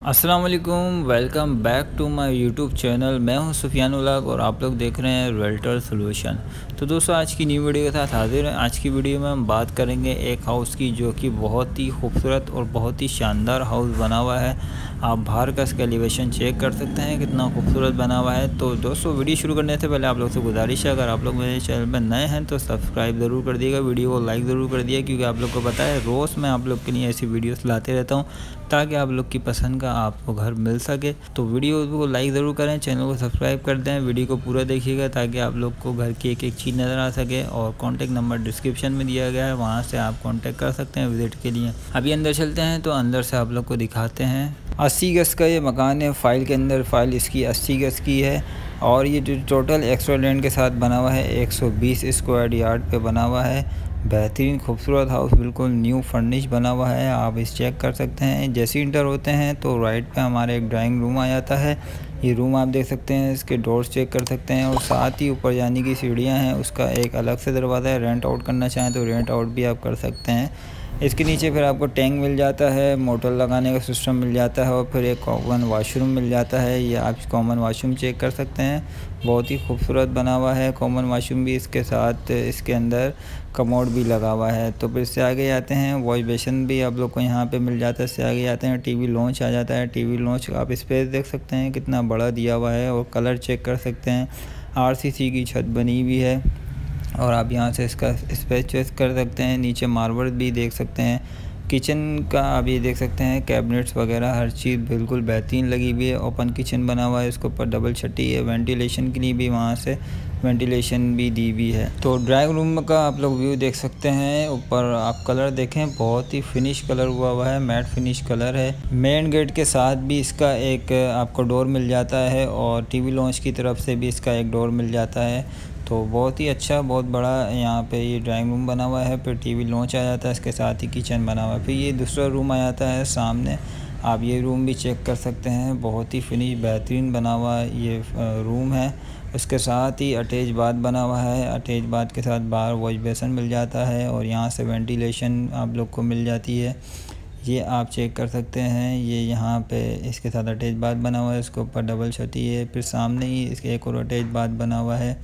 अस्सलाम वालेकुम, welcome back to my YouTube channel. मैं हूं सुफियान उलग और आप लोग देख रहे हैं रियल्टर सॉल्यूशन। तो दोस्तों, आज की न्यू वीडियो के साथ हाजिर हैं। आज की वीडियो में हम बात करेंगे एक हाउस की, जो कि बहुत ही खूबसूरत और बहुत ही शानदार हाउस बना हुआ है। आप बाहर का इसका एलिवेशन चेक कर सकते हैं, कितना खूबसूरत बना हुआ है। तो दोस्तों, वीडियो शुरू करने से पहले आप लोग से गुजारिश है, अगर आप लोग मेरे चैनल पर नए हैं तो सब्सक्राइब ज़रूर कर दिएगा, वीडियो को लाइक ज़रूर कर दिए, क्योंकि आप लोग को पता है रोज़ मैं आप लोग के लिए ऐसी वीडियोस लाते रहता हूँ ताकि आप लोग की पसंद का आपको घर मिल सके। तो वीडियो को लाइक ज़रूर करें, चैनल को सब्सक्राइब कर दें, वीडियो को पूरा देखिएगा ताकि आप लोग को घर की एक एक चीज़ नज़र आ सके। और कॉन्टैक्ट नंबर डिस्क्रिप्शन में दिया गया है, वहाँ से आप कॉन्टैक्ट कर सकते हैं विज़िट के लिए। अभी अंदर चलते हैं, तो अंदर से आप लोग को दिखाते हैं। 80 गज़ का ये मकान है। फाइल के अंदर फाइल इसकी 80 गज़ की है और ये जो टोटल एक्स्ट्रा लैंड के साथ बना हुआ है 120 स्क्वायर यार्ड पे बना हुआ है। बेहतरीन खूबसूरत हाउस, बिल्कुल न्यू फर्निश बना हुआ है। आप इस चेक कर सकते हैं। जैसे इंटर होते हैं तो राइट पे हमारे एक ड्राइंग रूम आ जाता है। ये रूम आप देख सकते हैं, इसके डोर्स चेक कर सकते हैं और साथ ही ऊपर जाने की सीढ़ियां हैं, उसका एक अलग से दरवाज़ा है। रेंट आउट करना चाहें तो रेंट आउट भी आप कर सकते हैं। इसके नीचे फिर आपको टैंक मिल जाता है, मोटर लगाने का सिस्टम मिल जाता है और फिर एक कॉमन वाशरूम मिल जाता है। ये आप कॉमन वाशरूम चेक कर सकते हैं, बहुत ही खूबसूरत बना हुआ है कॉमन वाशरूम भी। इसके साथ इसके अंदर कमोड भी लगा हुआ है। तो फिर इससे आगे जाते हैं, वॉश बेसिन भी आप लोग को यहाँ पे मिल जाता है। इससे आगे जाते हैं, टीवी लॉन्च आ जाता है। टीवी लॉन्च आप स्पेस देख सकते हैं कितना बड़ा दिया हुआ है और कलर चेक कर सकते हैं। आरसीसी की छत बनी हुई है और आप यहाँ से इसका स्पेस चेक कर सकते हैं। नीचे मार्बल भी देख सकते हैं। किचन का आप ये देख सकते हैं, कैबिनेट्स वगैरह हर चीज़ बिल्कुल बेहतरीन लगी हुई है। ओपन किचन बना हुआ है, इसके ऊपर डबल छठी है, वेंटिलेशन के लिए भी वहाँ से वेंटिलेशन भी दी हुई है। तो ड्राइंग रूम का आप लोग व्यू देख सकते हैं। ऊपर आप कलर देखें, बहुत ही फिनिश कलर हुआ है, मैट फिनिश कलर है। मेन गेट के साथ भी इसका एक आपको डोर मिल जाता है और टीवी लॉन्च की तरफ से भी इसका एक डोर मिल जाता है। तो बहुत ही अच्छा, बहुत बड़ा यहाँ पे ये ड्राइंग रूम बना हुआ है। फिर टीवी लॉन्च आ जाता है, इसके साथ ही किचन बना हुआ है। फिर ये दूसरा रूम आ जाता है सामने, आप ये रूम भी चेक कर सकते हैं। बहुत ही फिनिश बेहतरीन बना हुआ ये रूम है। उसके साथ ही अटैच बाथ बना हुआ है। अटैच बाथ के साथ बाहर वॉश बेसिन मिल जाता है और यहाँ से वेंटिलेशन आप लोग को मिल जाती है। ये आप चेक कर सकते हैं। ये यहाँ पे इसके साथ अटैच बाथ बना हुआ है, इसके ऊपर डबल छती है। फिर सामने ही इसके एक और अटैच बाथ बना हुआ है।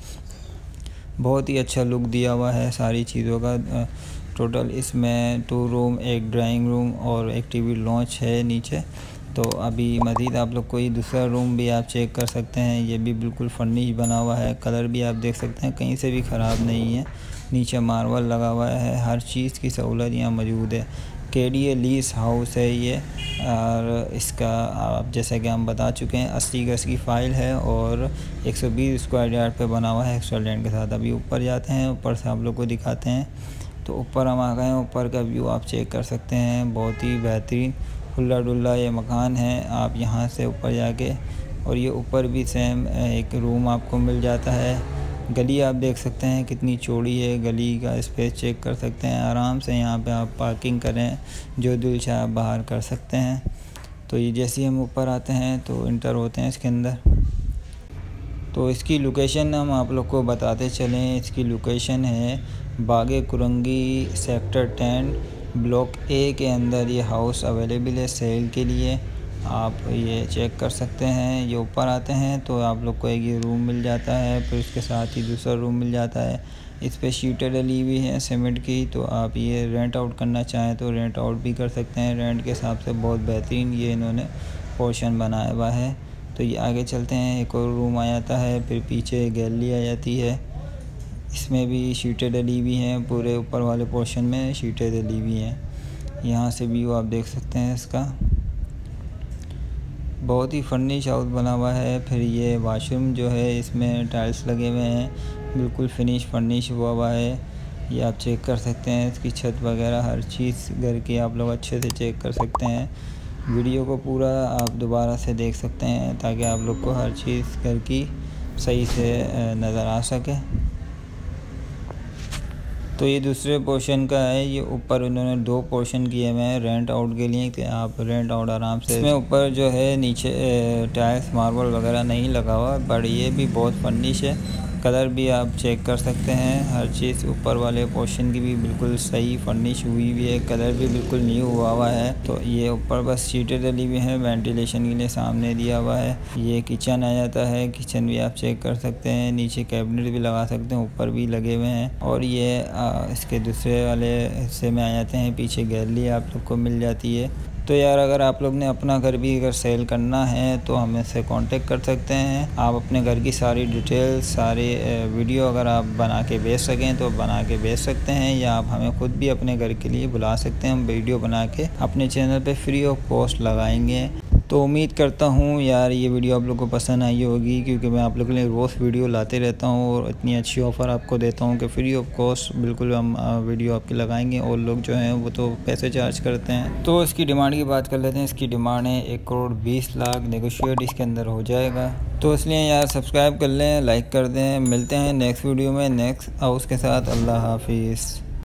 बहुत ही अच्छा लुक दिया हुआ है सारी चीज़ों का। टोटल इसमें 2 रूम, एक ड्राइंग रूम और एक टीवी लॉन्च है नीचे। तो अभी मज़ीद आप लोग को ये दूसरा रूम भी आप चेक कर सकते हैं। ये भी बिल्कुल फर्निश बना हुआ है, कलर भी आप देख सकते हैं कहीं से भी ख़राब नहीं है। नीचे मार्बल लगा हुआ है, हर चीज़ की सहूलत यहाँ मौजूद है। केडीए लीज हाउस है ये। और इसका आप जैसा कि हम बता चुके हैं 80 गज़ की फ़ाइल है और 120 स्क्वायर यार्ड पे बना हुआ है एक्स्ट्रा लैंड के साथ। अभी ऊपर जाते हैं, ऊपर से आप लोग को दिखाते हैं। तो ऊपर हम आ गए हैं, ऊपर का व्यू आप चेक कर सकते हैं। बहुत ही बेहतरीन खुला डुल्ला ये मकान है। आप यहाँ से ऊपर जाके, और ये ऊपर भी सेम एक रूम आपको मिल जाता है। गली आप देख सकते हैं कितनी चौड़ी है, गली का स्पेस चेक कर सकते हैं। आराम से यहाँ पे आप पार्किंग करें, जो दिल चाहे आप बाहर कर सकते हैं। तो ये जैसे ही हम ऊपर आते हैं तो इंटर होते हैं इसके अंदर। तो इसकी लोकेशन हम आप लोग को बताते चलें। इसकी लोकेशन है बागे कुरंगी सेक्टर 10 ब्लॉक ए के अंदर ये हाउस अवेलेबल है सेल के लिए। आप ये चेक कर सकते हैं। ये ऊपर आते हैं तो आप लोग को एक ये रूम मिल जाता है, फिर उसके साथ ही दूसरा रूम मिल जाता है। इस पे शीटें डली हुई हैं सीमेंट की। तो आप ये रेंट आउट करना चाहें तो रेंट आउट भी कर सकते हैं। रेंट के हिसाब से बहुत बेहतरीन ये इन्होंने पोर्शन बनाया हुआ है। तो ये आगे चलते हैं, एक और रूम आ जाता है, फिर पीछे गैलरी आ जाती है। इसमें भी शीटें डली हुई हैं, पूरे ऊपर वाले पोर्शन में शीटें डली हुई हैं। यहाँ से व्यू आप देख सकते हैं इसका। बहुत ही फर्निश हाउस बना हुआ है। फिर ये वाशरूम जो है, इसमें टाइल्स लगे हुए हैं, बिल्कुल फिनिश फर्निश हुआ है। ये आप चेक कर सकते हैं, इसकी छत वगैरह हर चीज़ घर की आप लोग अच्छे से चेक कर सकते हैं। वीडियो को पूरा आप दोबारा से देख सकते हैं ताकि आप लोग को हर चीज़ घर की सही से नज़र आ सके। तो ये दूसरे पोर्शन का है। ये ऊपर उन्होंने 2 पोर्शन किए हुए हैं रेंट आउट के लिए कि आप रेंट आउट आराम से। इसमें ऊपर जो है नीचे टाइल्स मार्बल वगैरह नहीं लगा हुआ, बट ये भी बहुत फर्निश है। कलर भी आप चेक कर सकते हैं, हर चीज़ ऊपर वाले पोर्शन की भी बिल्कुल सही फर्निश हुई हुई है, कलर भी बिल्कुल न्यू हुआ है। तो ये ऊपर बस सीटें डली हुई हैं, वेंटिलेशन के लिए सामने दिया हुआ है। ये किचन आ जाता है, किचन भी आप चेक कर सकते हैं, नीचे कैबिनेट भी लगा सकते हैं, ऊपर भी लगे हुए हैं। और ये इसके दूसरे वाले हिस्से में आ जाते हैं, पीछे गैलरी आप लोग को मिल जाती है। तो यार अगर आप लोग ने अपना घर भी अगर सेल करना है तो हमें से कांटेक्ट कर सकते हैं। आप अपने घर की सारी डिटेल, सारे वीडियो अगर आप बना के भेज सकें तो बना के भेज सकते हैं, या आप हमें ख़ुद भी अपने घर के लिए बुला सकते हैं। हम वीडियो बना के अपने चैनल पे फ्री ऑफ कॉस्ट लगाएंगे। तो उम्मीद करता हूँ यार ये वीडियो आप लोग को पसंद आई होगी, क्योंकि मैं आप लोगों के लिए रोज़ वीडियो लाते रहता हूँ और इतनी अच्छी ऑफ़र आपको देता हूँ कि फ्री ऑफ कॉस्ट बिल्कुल हम वीडियो आपकी लगाएंगे। और लोग जो हैं वो तो पैसे चार्ज करते हैं। तो इसकी डिमांड की बात कर लेते हैं। इसकी डिमांड है 1,20,00,000, नेगोशिएट इसके अंदर हो जाएगा। तो इसलिए यार सब्सक्राइब कर लें, लाइक कर दें। मिलते हैं नेक्स्ट वीडियो में नेक्स्ट हाउस के साथ। अल्लाह हाफिज़।